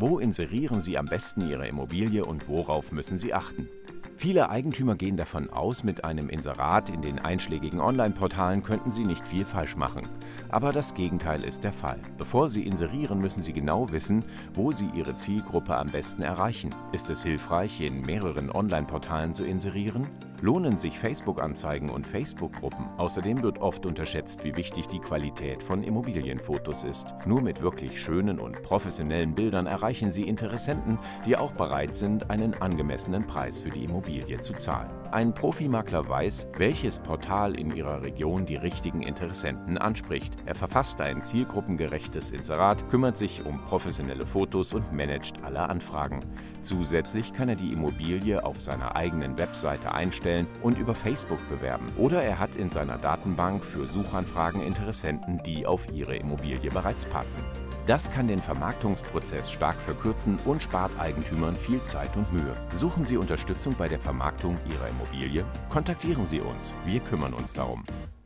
Wo inserieren Sie am besten Ihre Immobilie und worauf müssen Sie achten? Viele Eigentümer gehen davon aus, mit einem Inserat in den einschlägigen Online-Portalen könnten sie nicht viel falsch machen. Aber das Gegenteil ist der Fall. Bevor Sie inserieren, müssen Sie genau wissen, wo Sie Ihre Zielgruppe am besten erreichen. Ist es hilfreich, in mehreren Online-Portalen zu inserieren? Lohnen sich Facebook-Anzeigen und Facebook-Gruppen? Außerdem wird oft unterschätzt, wie wichtig die Qualität von Immobilienfotos ist. Nur mit wirklich schönen und professionellen Bildern erreichen Sie Interessenten, die auch bereit sind, einen angemessenen Preis für die Immobilie zu zahlen. Ein Profimakler weiß, welches Portal in Ihrer Region die richtigen Interessenten anspricht. Er verfasst ein zielgruppengerechtes Inserat, kümmert sich um professionelle Fotos und managt alle Anfragen. Zusätzlich kann er die Immobilie auf seiner eigenen Webseite einstellen und über Facebook bewerben. Oder er hat in seiner Datenbank für Suchanfragen Interessenten, die auf Ihre Immobilie bereits passen. Das kann den Vermarktungsprozess stark verkürzen und spart Eigentümern viel Zeit und Mühe. Suchen Sie Unterstützung bei der Vermarktung Ihrer Immobilie? Kontaktieren Sie uns, wir kümmern uns darum.